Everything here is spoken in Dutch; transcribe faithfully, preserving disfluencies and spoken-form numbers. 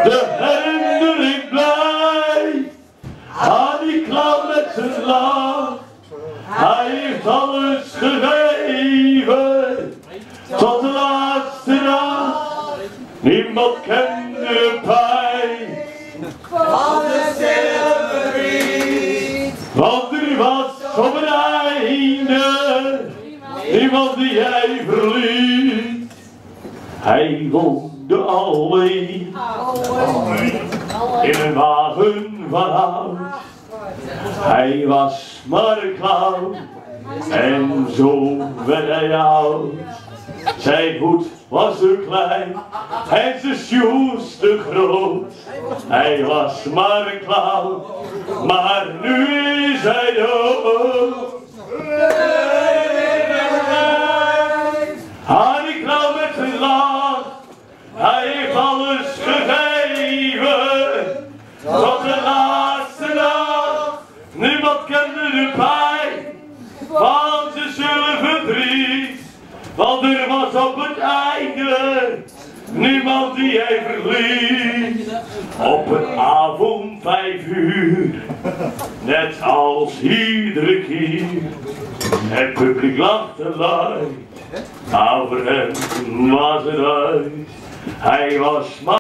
De herinnering blijft aan die clown met zijn lach. Hij heeft alles gegeven tot de laatste dag. Niemand kende de pijn van de zilverriet. Want er was op het einde niemand die jij verliet. Hij woonde alleen in een wagen van hout. Hij was maar een clown en zo werd hij oud. Zijn hoed was te klein en zijn shoes te groot. Hij was maar een clown, maar nu is hij dood. Ah, die clown met zijn lach, hij heeft alles gegeven tot de laatste dag. Niemand kende de pijn van zijn zilververdriet. Want er was op het einde niemand die hij verliet. Op een avond vijf uur, net als iedere keer. Het publiek lachte luid, over hem was het uit. Hij was